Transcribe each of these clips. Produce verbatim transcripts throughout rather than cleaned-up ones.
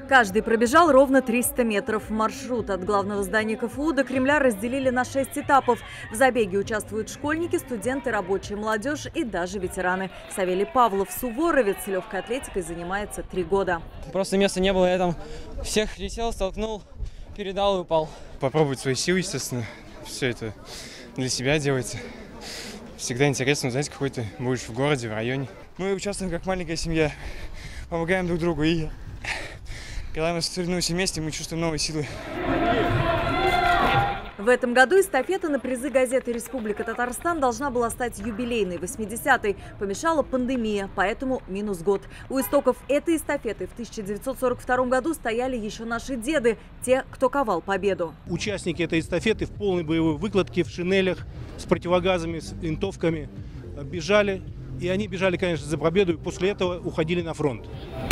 Каждый пробежал ровно триста метров. Маршрут от главного здания ка эф у до Кремля разделили на шесть этапов. В забеге участвуют школьники, студенты, рабочая молодежь и даже ветераны. Савелий Павлов, суворовец, легкой атлетикой занимается три года. Просто места не было, я там всех летел, столкнул, передал и упал. Попробовать свои силы, естественно, все это для себя делается. Всегда интересно узнать, какой ты будешь в городе, в районе. Мы участвуем как маленькая семья, помогаем друг другу, и когда мы соревнуемся вместе, мы чувствуем новые силы. В этом году эстафета на призы газеты «Республика Татарстан» должна была стать юбилейной, восьмидесятой. Помешала пандемия, поэтому минус год. У истоков этой эстафеты в тысяча девятьсот сорок втором году стояли еще наши деды, те, кто ковал победу. Участники этой эстафеты в полной боевой выкладке, в шинелях, с противогазами, с винтовками бежали. И они бежали, конечно, за победу, и после этого уходили на фронт.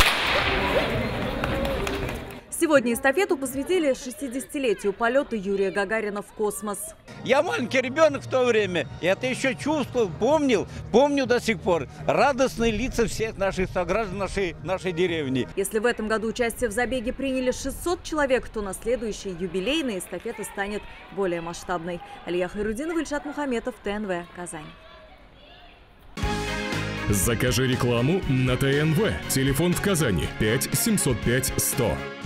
Сегодня эстафету посвятили шестидесятилетию полета Юрия Гагарина в космос. Я маленький ребенок в то время, и это еще чувствовал, помнил, помню до сих пор. Радостные лица всех наших сограждан нашей, нашей деревни. Если в этом году участие в забеге приняли шестьсот человек, то на следующей юбилейной эстафета станет более масштабной. Алия Хайрудинова, Ильшат Мухаметов, тэ эн вэ, Казань. Закажи рекламу на тэ эн вэ. Телефон в Казани пять семьсот пять сто.